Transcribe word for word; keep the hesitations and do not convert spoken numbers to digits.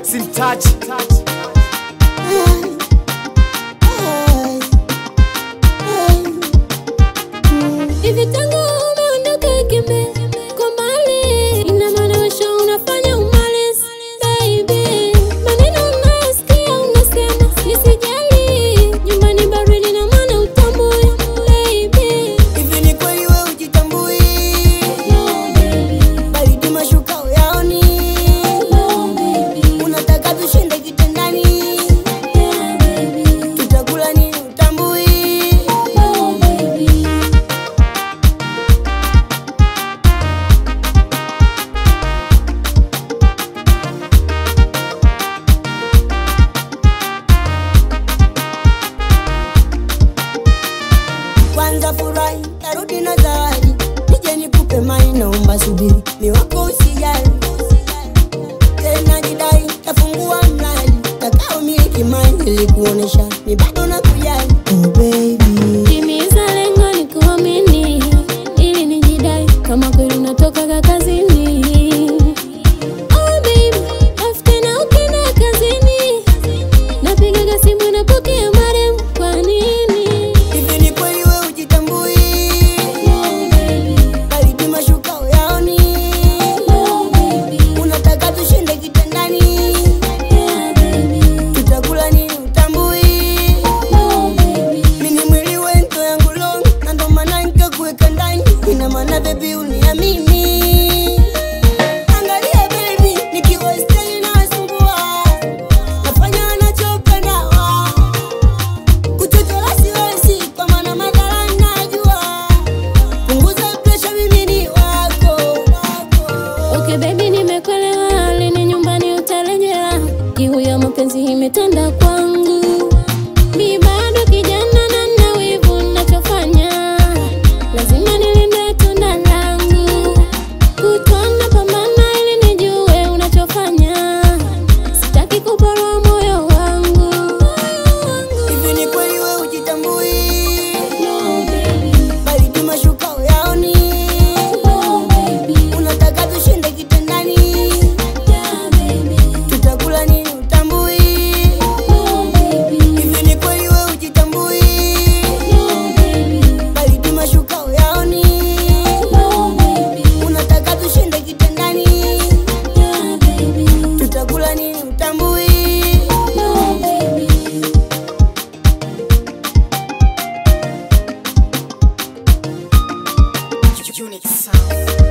X in touch. Hivi tangu umeondoka kimbe kwa mbali, ina maana wewe unafanya umalize baby. Maneno unasikia unasema nisijali, nyumbani baridi na maana utambui baby. Hivi ni kweli wewe ujitambui? No baby. Baridi mashuka uyaoni? No baby. Unataka tushinde kitandani? Yeah baby. Tutakula nini utambui? No baby. Kwanza furahi, narudi na zawadi. Nije nikupe mai, naomba subiri, ni wako usijali. Tena jidai, tafungua mradi, takao miliki mai, ili kuonesha ni bado nakujali. Oh baby, Timiza lengo ni kuamini, ili nijidai kama kweli unatoka kazini. Oh baby, after na ukienda kazini, napiga simu napokea marem, kwa nini? hivi ni kweli wewe ujitambui? No baby. Baridi mashuka uyaoni? No baby. Unataka tushinde kitandani? Yeah baby. Tutakula nini utambui? No baby. Mimi mwili wento yangu long, na ndo maana nikakuweka ndani. Ina maana baby uniamini. Angalia baby, nikiwa stay nasumbua, nafanya anachopenda wao. Kuchochola siwezi, kwa maana madhara najua. Punguza pressure, mimi ni wako. Okay baby, nimekuelewa, lini nyumbani utarejea? Kiu ya mapenzi imetanda kwangu. Mi bado kijana na nina wivu, nachofanya lazima nilinde tunda langu. Kutwa napambana ili nijue unachofanya, sitaki kuporwa moyo wangu. Hivi ni kweli wewe ujitambui? No baby. Baridi mashuka uyaoni? No baby. Unataka tushinde kitandani? Yeah baby. Tutakula nini utambui? No baby. Hivi ni kweli wewe ujitambui? No baby. Baridi mashuka uyaoni? No baby. Unataka tushinde kitandani? Yeah baby. Tutakula nini utambui? No baby. Unique sound.